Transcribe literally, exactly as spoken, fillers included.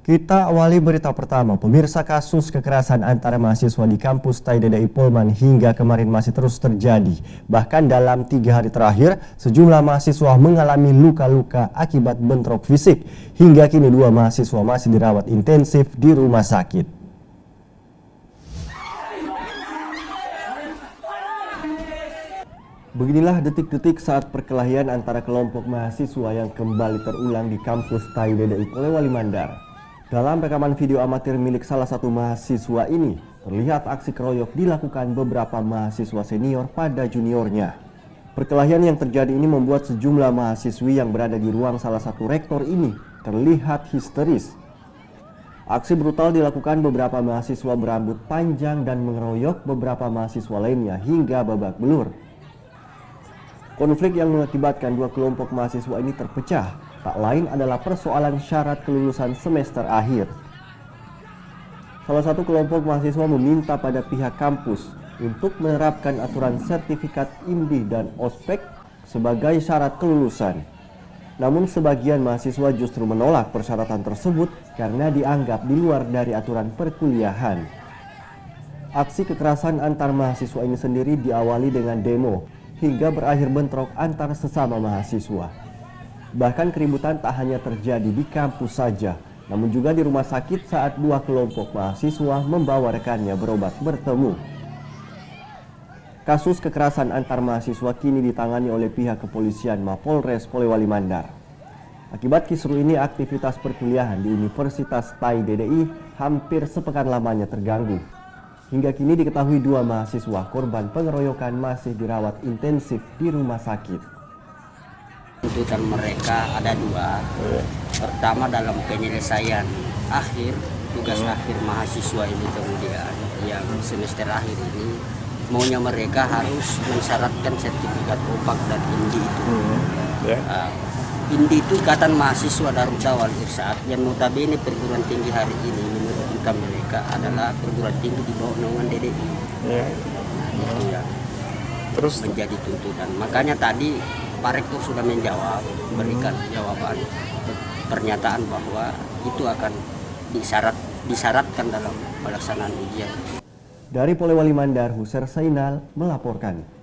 Kita awali berita pertama. Pemirsa, kasus kekerasan antara mahasiswa di kampus T I D D I Polman hingga kemarin masih terus terjadi. Bahkan dalam tiga hari terakhir, sejumlah mahasiswa mengalami luka-luka akibat bentrok fisik. Hingga kini dua mahasiswa masih dirawat intensif di rumah sakit. Beginilah detik-detik saat perkelahian antara kelompok mahasiswa yang kembali terulang di kampus T I D D I Polewali Mandar. Dalam rekaman video amatir milik salah satu mahasiswa ini, terlihat aksi keroyok dilakukan beberapa mahasiswa senior pada juniornya. Perkelahian yang terjadi ini membuat sejumlah mahasiswi yang berada di ruang salah satu rektor ini terlihat histeris. Aksi brutal dilakukan beberapa mahasiswa berambut panjang dan mengeroyok beberapa mahasiswa lainnya hingga babak belur. Konflik yang mengakibatkan dua kelompok mahasiswa ini terpecah, tak lain adalah persoalan syarat kelulusan semester akhir. Salah satu kelompok mahasiswa meminta pada pihak kampus untuk menerapkan aturan sertifikat I M D I dan ospek sebagai syarat kelulusan. Namun sebagian mahasiswa justru menolak persyaratan tersebut karena dianggap di luar dari aturan perkuliahan. Aksi kekerasan antar mahasiswa ini sendiri diawali dengan demo hingga berakhir bentrok antar sesama mahasiswa. Bahkan keributan tak hanya terjadi di kampus saja, namun juga di rumah sakit saat dua kelompok mahasiswa membawa rekannya berobat bertemu. Kasus kekerasan antar mahasiswa kini ditangani oleh pihak kepolisian Mapolres Polewali Mandar. Akibat kisruh ini, aktivitas perkuliahan di Universitas T I D D I hampir sepekan lamanya terganggu. Hingga kini diketahui dua mahasiswa korban pengeroyokan masih dirawat intensif di rumah sakit. Tuntutan mereka ada dua. Pertama, dalam penyelesaian akhir, tugas hmm. akhir mahasiswa ini kemudian yang semester akhir ini, maunya mereka harus mensyaratkan sertifikat opak dan I M D I itu. Hmm. Yeah. Uh, I M D I itu ikatan mahasiswa Darut Dawal Irsaad yang notabene perguruan tinggi hari ini menurut mereka adalah perguruan tinggi di bawah naungan D D I. Yeah. Itu ya. Terus menjadi tuntutan. Makanya tadi Pak Rektor sudah menjawab, memberikan jawaban, pernyataan bahwa itu akan disyarat, disyaratkan dalam pelaksanaan ujian. Dari Polewali Mandar, Huser Sainal melaporkan.